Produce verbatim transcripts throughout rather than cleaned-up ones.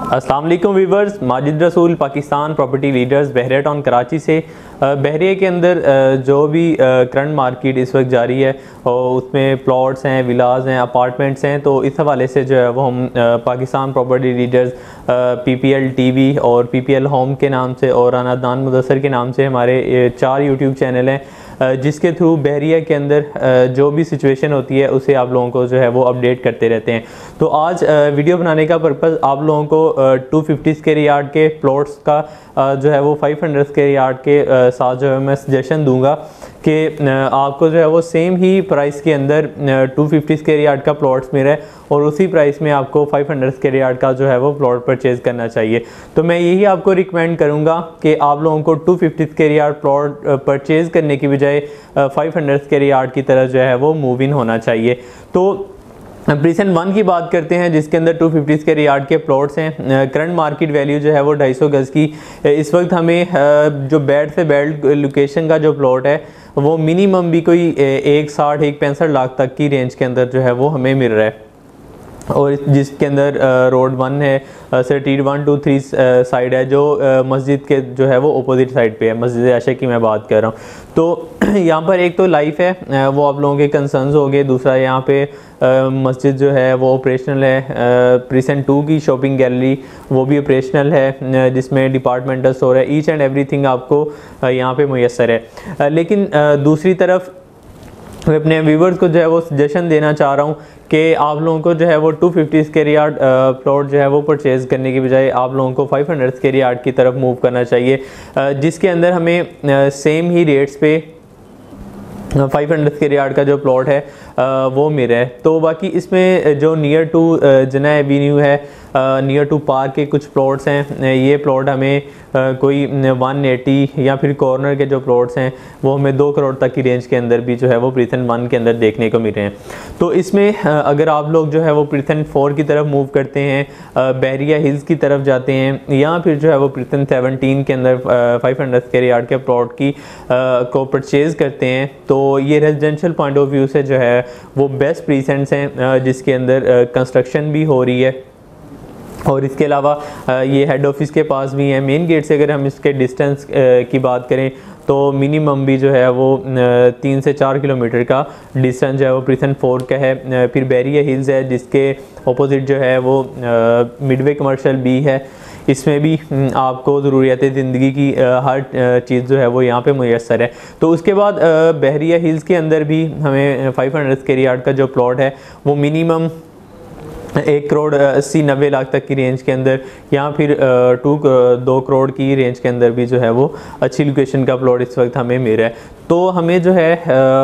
अस्सलाम वालेकुम viewers, Majid Rasool Pakistan Property Leaders Bahria Town Karachi से। बहरिया के अंदर जो भी करंट मार्केट इस वक्त जारी है और उसमें प्लॉट्स हैं, विलाज हैं, अपार्टमेंट्स हैं, तो इस हवाले से जो है वो हम Pakistan Property Leaders PPL TV और पीपीएल होम के नाम से और राना अदनान मुदस्सर के नाम से हमारे चार यूट्यूब चैनल हैं जिसके थ्रू बहरिया के अंदर जो भी सिचुएशन होती है उसे आप लोगों को जो है वो अपडेट करते रहते हैं। तो आज वीडियो बनाने का पर्पज़ आप लोगों को टू फिफ्टी स्क्वायर यार्ड के प्लॉट्स का जो है वो फाइव हंड्रेड स्क्वायर यार्ड के साथ जो है मैं सजेशन दूंगा कि आपको जो है वो सेम ही प्राइस के अंदर टू फिफ्टी स्क्वायर यार्ड का प्लॉट्स मिल रहा है और उसी प्राइस में आपको फाइव हंड्रेड स्क्वायर यार्ड का जो है वो प्लॉट परचेज़ करना चाहिए। तो मैं यही आपको रिकमेंड करूंगा कि आप लोगों को two fifty square yard plot purchase करने की बजाय फाइव हंड्रेड स्क्वायर यार्ड की तरफ जो है वो मूव इन होना चाहिए। तो प्रीसेंट वन की बात करते हैं जिसके अंदर टू फिफ्टी स्क्वायर यार्ड के प्लॉट्स हैं। करंट मार्केट वैल्यू जो है वो ढाई सौ गज़ की इस वक्त हमें जो बेड से बेड लोकेशन का जो प्लॉट है वो मिनिमम भी कोई एक साठ एक पैंसठ लाख तक की रेंज के अंदर जो है वो हमें मिल रहा है और जिसके अंदर रोड वन है, street one two three side है, जो मस्जिद के जो है वो अपोजिट साइड पे है, मस्जिद आशा की मैं बात कर रहा हूँ। तो यहाँ पर एक तो लाइफ है वो आप लोगों के कंसर्न्स हो गए, दूसरा यहाँ पे मस्जिद जो है वो ऑपरेशनल है, प्रीसेंट टू की शॉपिंग गैलरी वो भी ऑपरेशनल है जिसमें डिपार्टमेंटल स्टोर है, ईच एंड एवरीथिंग आपको यहाँ पे मुयस्सर है। लेकिन दूसरी तरफ मैं अपने व्यूवर्स को जो है वो सजेशन देना चाह रहा हूँ कि आप लोगों को जो है वो two fifty square yard plot जो है वो परचेज़ करने की बजाय आप लोगों को फाइव हंड्रेड स्क्वायर यार्ड की तरफ मूव करना चाहिए जिसके अंदर हमें सेम ही रेट्स पे फाइव हंड्रेड स्क्वायर यार्ड का जो प्लॉट है वो मिल रहा है। तो बाकी इसमें जो नियर टू जना एवेन्यू है, नियर टू पार्क के कुछ प्लॉट्स हैं, ये प्लॉट हमें कोई वन एटी या फिर कॉर्नर के जो प्लॉट्स हैं वो हमें दो करोड़ तक की रेंज के अंदर भी जो है वो प्रीसेंट वन के अंदर देखने को मिल रहे हैं। तो इसमें अगर आप लोग जो है वो प्रीसेंट फोर की तरफ मूव करते हैं, बहरिया हिल्स की तरफ जाते हैं या फिर जो है वो प्रीसेंट सेवनटीन के अंदर फाइव हंड्रेड स्क्वायर यार्ड के प्लॉट की को परचेज़ करते हैं, तो ये रेजिडेंशियल पॉइंट ऑफ व्यू से जो है वो बेस्ट प्रीसेंट्स हैं जिसके अंदर कंस्ट्रक्शन भी हो रही है और इसके अलावा ये हेड ऑफिस के पास भी है। मेन गेट से अगर हम इसके डिस्टेंस की बात करें तो मिनिमम भी जो है वो तीन से चार किलोमीटर का डिस्टेंस जो है वो प्रीसेंट फोर का है। फिर बहरिया हिल्स है जिसके ऑपोजिट जो है वो मिडवे कमर्शियल बी है, इसमें भी आपको ज़रूरियात ज़िंदगी की हर चीज़ जो है वो यहाँ पे मुयस्सर है। तो उसके बाद बहरिया हिल्स के अंदर भी हमें फाइव हंड्रेड स्क्वायर यार्ड का जो प्लॉट है वो मिनिमम एक करोड़ अस्सी नब्बे लाख तक की रेंज के अंदर या फिर टू दो करोड़ की रेंज के अंदर भी जो है वो अच्छी लोकेशन का प्लॉट इस वक्त हमें मिल रहा है। तो हमें जो है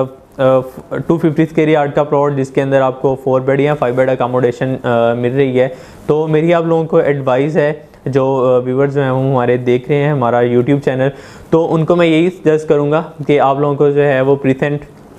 टू फिफ्टी स्क्वायर यार्ड का प्लॉट जिसके अंदर आपको फोर बेड या फाइव बेड अकामोडेशन मिल रही है, तो मेरी आप लोगों को एडवाइस है जो व्यूवर्स जो हैं वो हमारे देख रहे हैं हमारा यूट्यूब चैनल, तो उनको मैं यही सजेस्ट करूँगा कि आप लोगों को जो है वो प्रीसेंट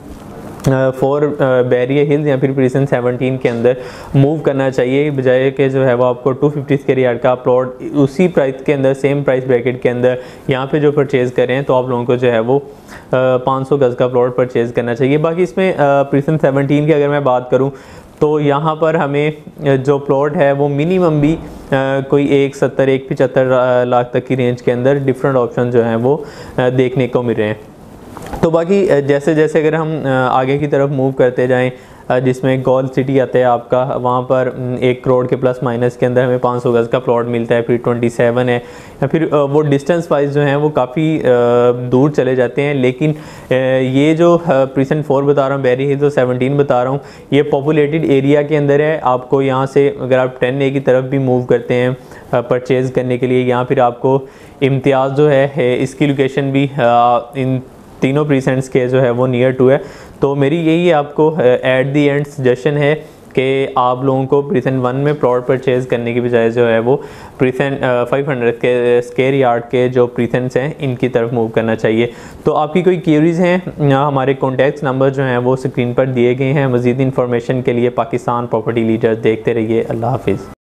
फोर बहरिया हिल्स या फिर प्रीसेंट सेवनटीन के अंदर मूव करना चाहिए बजाय कि जो है वो आपको टू फिफ्टी स्क्वायर यार्ड का प्लॉट उसी प्राइस के अंदर सेम प्राइस ब्रैकेट के अंदर यहाँ पे जो परचेज़ करें तो आप लोगों को जो है वो पाँच सौ गज़ का प्लॉट परचेज़ करना चाहिए। बाकी इसमें प्रीसेंट सेवनटीन की अगर मैं बात करूँ तो यहाँ पर हमें जो प्लॉट है वो मिनिमम भी आ, कोई एक सत्तर एक पचहत्तर लाख तक की रेंज के अंदर डिफरेंट ऑप्शन जो हैं वो आ, देखने को मिल रहे हैं। तो बाकी जैसे जैसे अगर हम आगे की तरफ मूव करते जाएं जिसमें गोल्ड सिटी आता है आपका, वहाँ पर एक करोड़ के प्लस माइनस के अंदर हमें पाँच सौ गज़ का प्लॉट मिलता है, फिर ट्वेंटी सेवन है या फिर वो डिस्टेंस वाइज जो हैं वो काफ़ी दूर चले जाते हैं। लेकिन ये जो प्रीसेंट फोर बता रहा हूँ बहरी हिल्स और सेवनटीन बता रहा हूँ ये पॉपुलेटेड एरिया के अंदर है। आपको यहाँ से अगर आप टेन ए की तरफ भी मूव करते हैं परचेज़ करने के लिए या फिर आपको इम्तियाज़ जो है इसकी लोकेशन भी इन तीनों प्रीसेंट्स के जो है वो नियर टू है। तो मेरी यही आपको एट दी एंड सजेशन है कि आप लोगों को प्रीसेंट वन में प्लॉट परचेज़ करने की बजाय जो है वो प्रीसेंट फाइव हंड्रेड के स्क्वायर यार्ड के जो प्रीसेंट्स हैं इनकी तरफ मूव करना चाहिए। तो आपकी कोई क्यूरीज़ हैं हमारे कॉन्टैक्ट नंबर जो हैं वो स्क्रीन पर दिए गए हैं। मज़ीद इन्फॉर्मेशन के लिए पाकिस्तान प्रॉपर्टी लीडर्स देखते रहिए। अल्लाह हाफिज़।